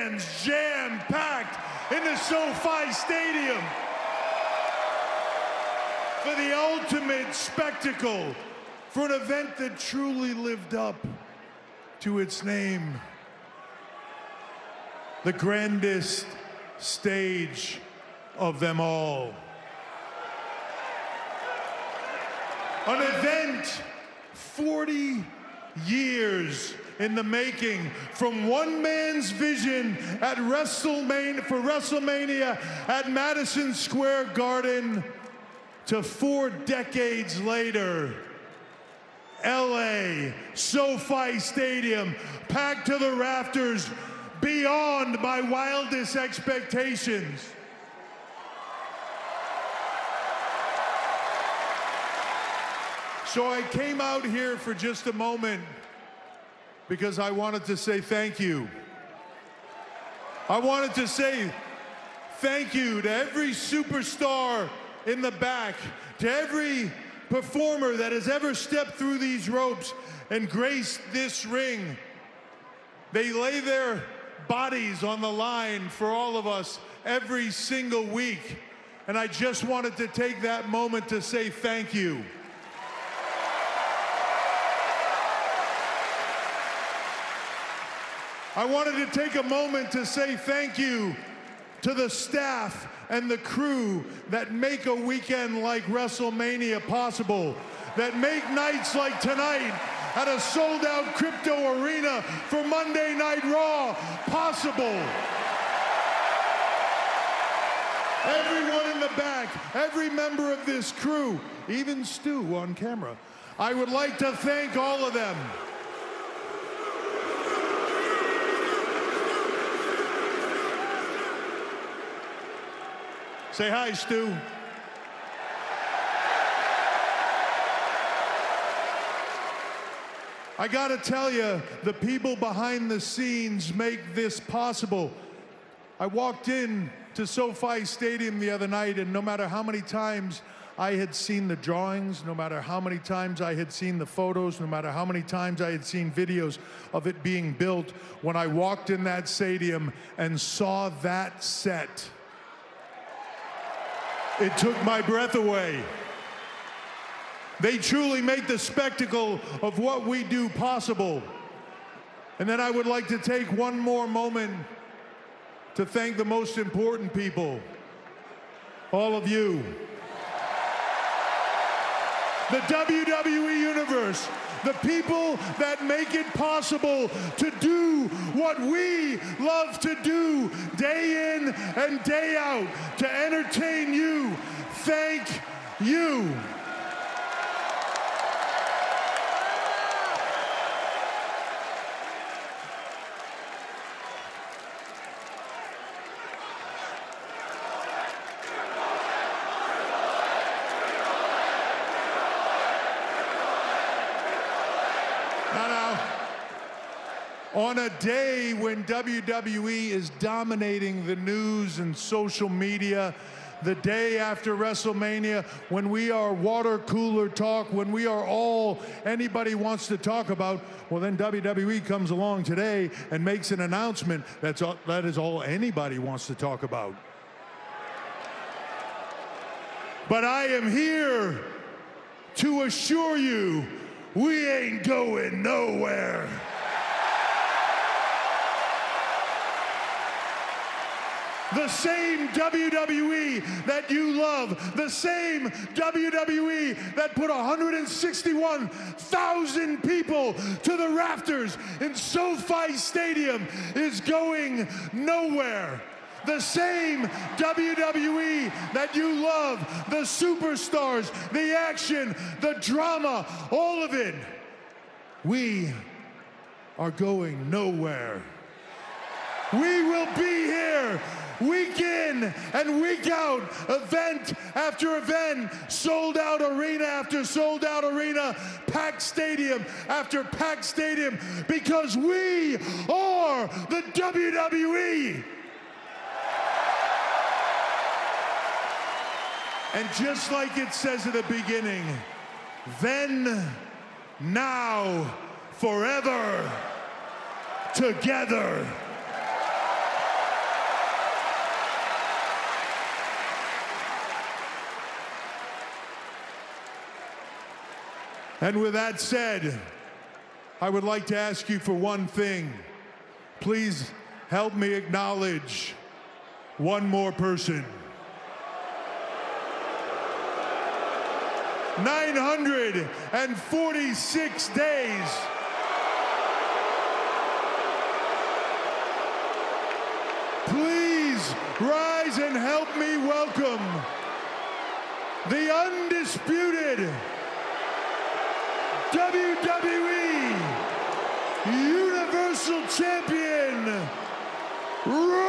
fans jam-packed in the SoFi Stadium for the ultimate spectacle, for an event that truly lived up to its name. The grandest stage of them all. An event 40 years in the making, from one man's vision at WrestleMania at Madison Square Garden to 4 decades later, LA, SoFi Stadium, packed to the rafters, beyond my wildest expectations. So I came out here for just a moment because I wanted to say thank you. I wanted to say thank you to every superstar in the back, to every performer that has ever stepped through these ropes and graced this ring. They lay their bodies on the line for all of us every single week. And I just wanted to take that moment to say thank you. I wanted to take a moment to say thank you to the staff and the crew that make a weekend like WrestleMania possible, that make nights like tonight at a sold-out Crypto Arena for Monday Night Raw possible. Everyone in the back, every member of this crew, even Stu on camera, I would like to thank all of them. Say hi, Stu. I gotta tell you, the people behind the scenes make this possible. I walked in to SoFi Stadium the other night, and no matter how many times I had seen the drawings, no matter how many times I had seen the photos, no matter how many times I had seen videos of it being built, when I walked in that stadium and saw that set, it took my breath away. They truly make the spectacle of what we do possible. And then I would like to take one more moment to thank the most important people, all of you. The WWE Universe, the people that make it possible to do what we love to do day in and day out, to entertain you. Thank you. On a day when WWE is dominating the news and social media, the day after WrestleMania, when we are water cooler talk, when we are all anybody wants to talk about, well, then WWE comes along today and makes an announcement that is all anybody wants to talk about. But I am here to assure you, we ain't going nowhere. The same WWE that you love, the same WWE that put 161,000 people to the rafters in SoFi Stadium is going nowhere. The same WWE that you love, the superstars, the action, the drama, all of it, we are going nowhere. We will be here week in and week out, event after event, sold out arena after sold out arena, packed stadium after packed stadium, because we are the WWE. And just like it says at the beginning, then, now, forever, together. And with that said, I would like to ask you for one thing. Please help me acknowledge one more person. 946 days. Please rise and help me welcome the undisputed WWE Universal Champion,